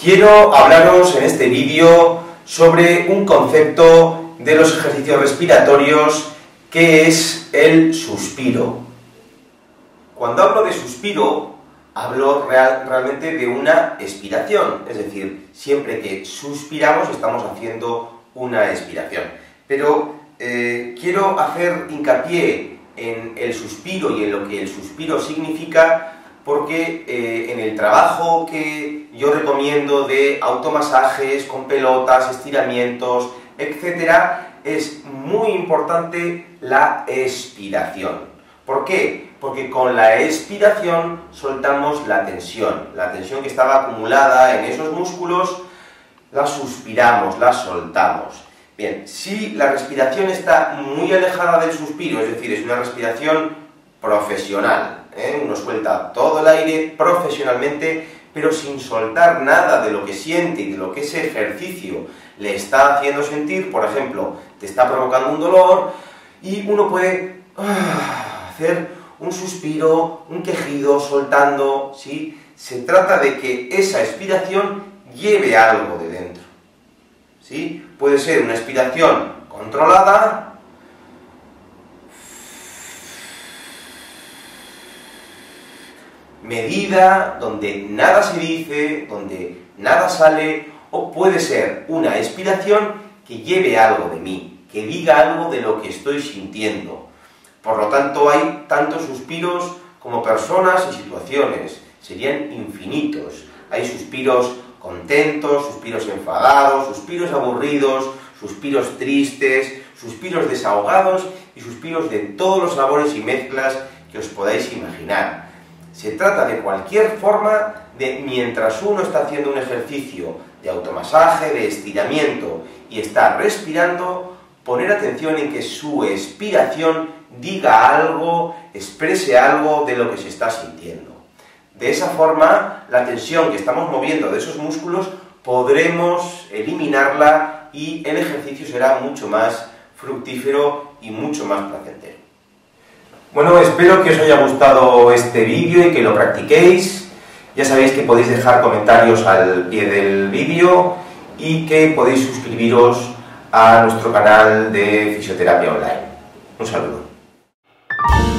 Quiero hablaros en este vídeo sobre un concepto de los ejercicios respiratorios que es el suspiro. Cuando hablo de suspiro, hablo realmente de una expiración, es decir, siempre que suspiramos estamos haciendo una expiración. Pero quiero hacer hincapié en el suspiro y en lo que el suspiro significa, porque en el trabajo que yo recomiendo de automasajes con pelotas, estiramientos, etc., es muy importante la expiración. ¿Por qué? Porque con la expiración soltamos la tensión que estaba acumulada en esos músculos, la suspiramos, la soltamos. Bien, si la respiración está muy alejada del suspiro, es decir, es una respiración profesional, uno suelta todo el aire profesionalmente, pero sin soltar nada de lo que siente y de lo que ese ejercicio le está haciendo sentir. Por ejemplo, te está provocando un dolor y uno puede hacer un suspiro, un quejido, soltando, ¿sí? Se trata de que esa expiración lleve algo de dentro, ¿sí? Puede ser una expiración controlada, medida, donde nada se dice, donde nada sale, o puede ser una expiración que lleve algo de mí, que diga algo de lo que estoy sintiendo. Por lo tanto, hay tantos suspiros como personas y situaciones, serían infinitos. Hay suspiros contentos, suspiros enfadados, suspiros aburridos, suspiros tristes, suspiros desahogados y suspiros de todos los sabores y mezclas que os podáis imaginar. Se trata de cualquier forma de, mientras uno está haciendo un ejercicio de automasaje, de estiramiento y está respirando, poner atención en que su expiración diga algo, exprese algo de lo que se está sintiendo. De esa forma, la tensión que estamos moviendo de esos músculos podremos eliminarla y el ejercicio será mucho más fructífero y mucho más placentero. Bueno, espero que os haya gustado este vídeo y que lo practiquéis. Ya sabéis que podéis dejar comentarios al pie del vídeo y que podéis suscribiros a nuestro canal de fisioterapia online. Un saludo.